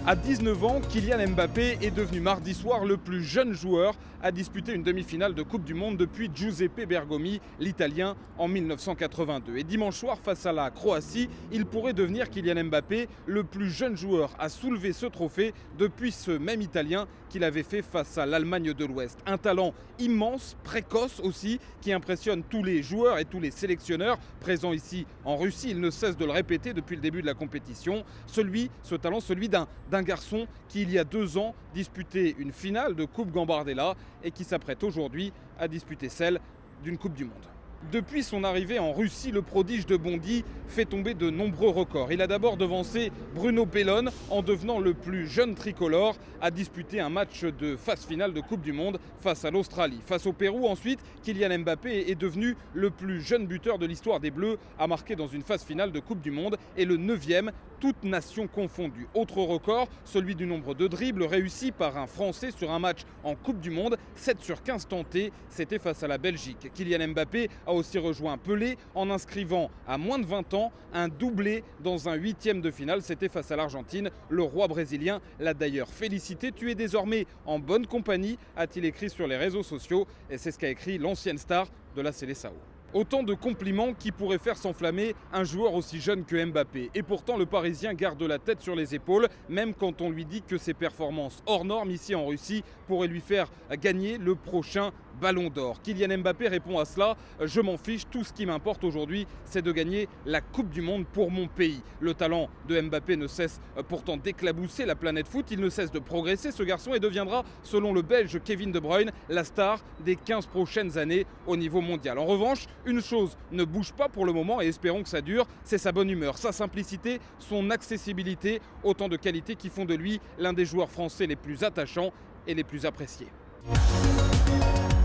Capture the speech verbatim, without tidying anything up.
À dix-neuf ans, Kylian Mbappé est devenu mardi soir le plus jeune joueur à disputer une demi-finale de Coupe du Monde depuis Giuseppe Bergomi, l'Italien, en mille neuf cent quatre-vingt-deux. Et dimanche soir, face à la Croatie, il pourrait devenir Kylian Mbappé le plus jeune joueur à soulever ce trophée depuis ce même Italien qu'il avait fait face à l'Allemagne de l'Ouest. Un talent immense, précoce aussi, qui impressionne tous les joueurs et tous les sélectionneurs présents ici en Russie. Il ne cesse de le répéter depuis le début de la compétition. Celui, ce talent, celui d'un d'un garçon qui, il y a deux ans, disputait une finale de Coupe Gambardella et qui s'apprête aujourd'hui à disputer celle d'une Coupe du Monde. Depuis son arrivée en Russie, le prodige de Bondy fait tomber de nombreux records. Il a d'abord devancé Bruno Bellone en devenant le plus jeune tricolore à disputer un match de phase finale de Coupe du Monde face à l'Australie. Face au Pérou, ensuite, Kylian Mbappé est devenu le plus jeune buteur de l'histoire des Bleus à marquer dans une phase finale de Coupe du Monde et le neuvième, toutes nations confondues. Autre record, celui du nombre de dribbles réussis par un Français sur un match en Coupe du Monde, sept sur quinze tentés, c'était face à la Belgique. Kylian Mbappé a aussi rejoint Pelé en inscrivant à moins de vingt ans un doublé dans un huitième de finale, c'était face à l'Argentine. Le roi brésilien l'a d'ailleurs félicité. Tu es désormais en bonne compagnie, a-t-il écrit sur les réseaux sociaux, et c'est ce qu'a écrit l'ancienne star de la Seleção. Autant de compliments qui pourraient faire s'enflammer un joueur aussi jeune que Mbappé. Et pourtant, le Parisien garde la tête sur les épaules, même quand on lui dit que ses performances hors normes ici en Russie pourraient lui faire gagner le prochain Ballon d'Or. Kylian Mbappé répond à cela: je m'en fiche, tout ce qui m'importe aujourd'hui, c'est de gagner la Coupe du Monde pour mon pays. Le talent de Mbappé ne cesse pourtant d'éclabousser la planète foot, il ne cesse de progresser, ce garçon, et deviendra, selon le Belge Kevin De Bruyne, la star des quinze prochaines années au niveau mondial. En revanche, une chose ne bouge pas pour le moment, et espérons que ça dure, c'est sa bonne humeur, sa simplicité, son accessibilité, autant de qualités qui font de lui l'un des joueurs français les plus attachants et les plus appréciés.